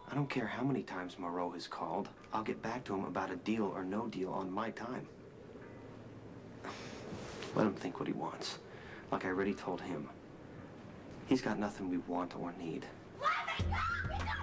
I don't care how many times Moreau has called. I'll get back to him about a deal or no deal on my time. Let him think what he wants. Like I already told him. He's got nothing we want or need. Let me go!